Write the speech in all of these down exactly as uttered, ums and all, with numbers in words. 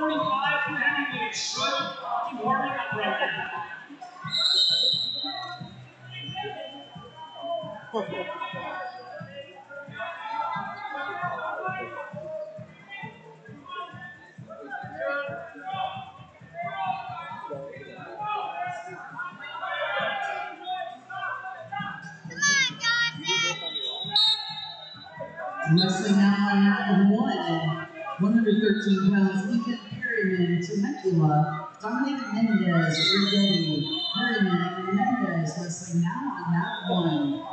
forty-five for heavyweights. Good. Keep warming up right there. Wrestling now on number one, one hundred thirteen pounds, Ethan Perryman, Temecula, Dominic Mendez, Rigetti, Perryman and Mendez, wrestling now on mat one.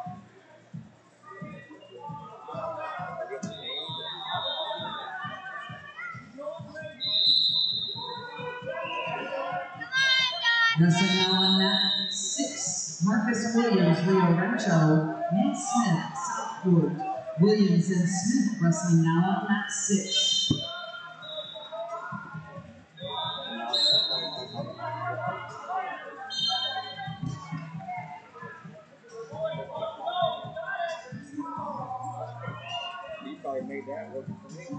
Wrestling now on mat six, Marcus Williams, Rio Rancho, Nate Smith, Southport, Williams and Smith, wrestling now on mat six. He probably made that work for me.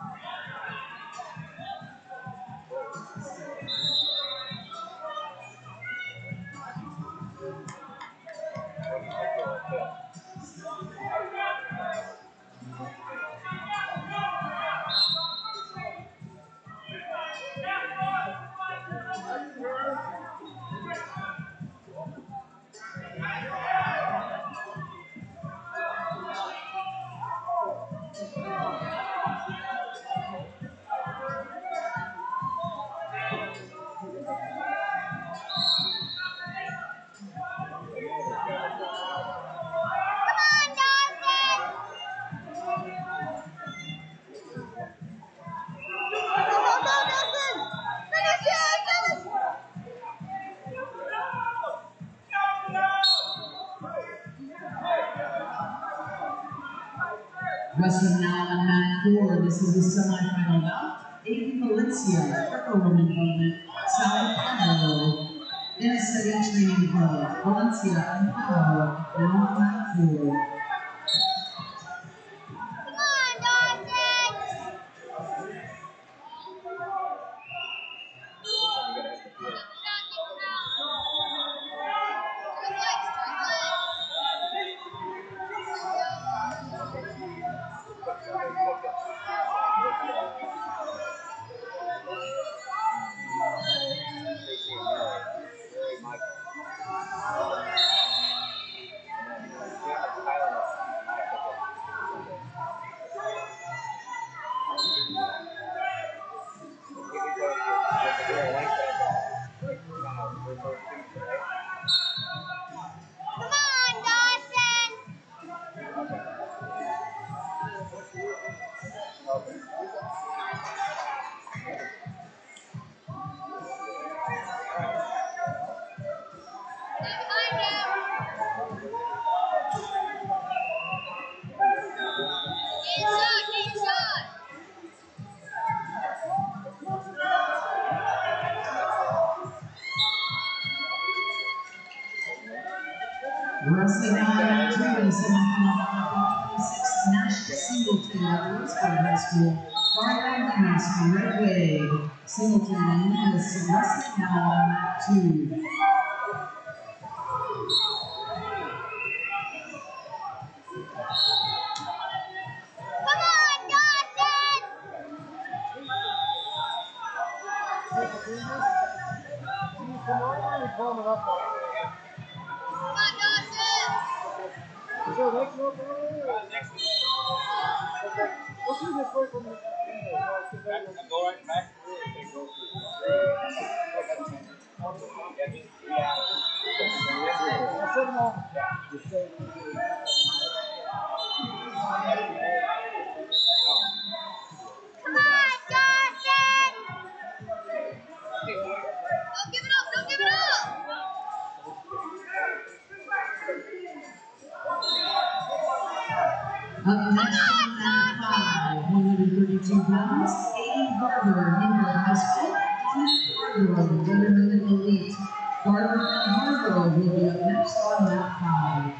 Wrestling now on mat four, this is the semifinal bout. Aiden Valencia, Greco-Roman opponent, South Carolina, Innocent Training Club, Valencia and Powell, now on mat four. Wrestling on two in the semifinal bout, twenty-six, Nash Singleton at Roseburg High School, Garland Loomis from Red Wave, Singleton and Loomis wrestling now on mat two. Come on, we're coming up on it. Come on, Dawson! Is there next one? Next one. Okay. What's in this way from the I go right back through and they go through. Yeah. I said them all. Just say Come on, Dawson! Don't give it up! Don't give it up! Up next on mat five, one hundred thirty-two pounds, Aiden Garber, Hingham High School, Dominic Hargrove, Letterman Elite. Garber and Hargrove will be up next on mat five.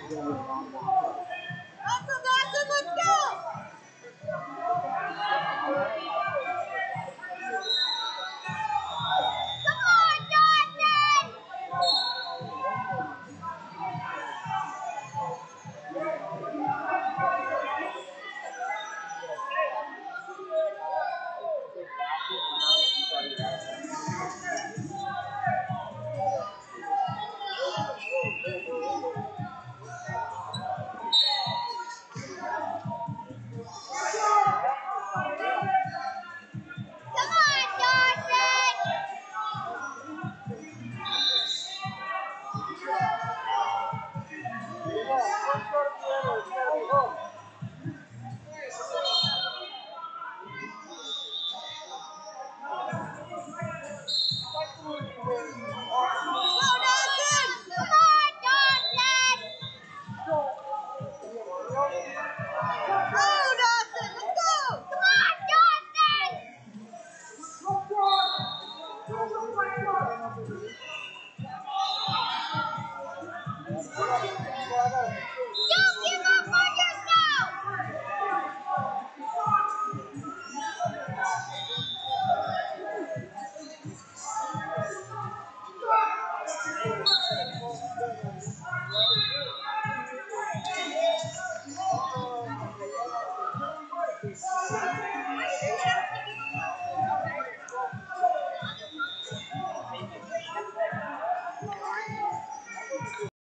Dawson, Dawson, let's go!